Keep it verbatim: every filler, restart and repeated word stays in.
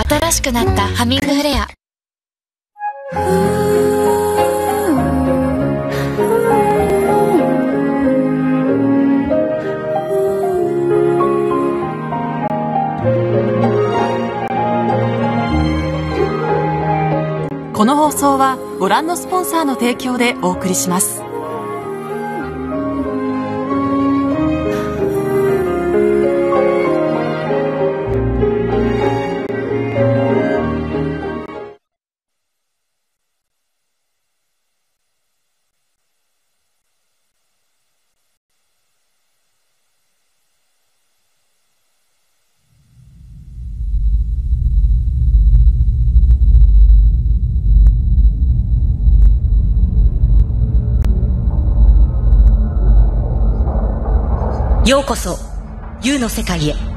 新しくなったハミングフレア。 この放送はご覧のスポンサーの提供でお送りします。 ようこそ ユー の世界へ。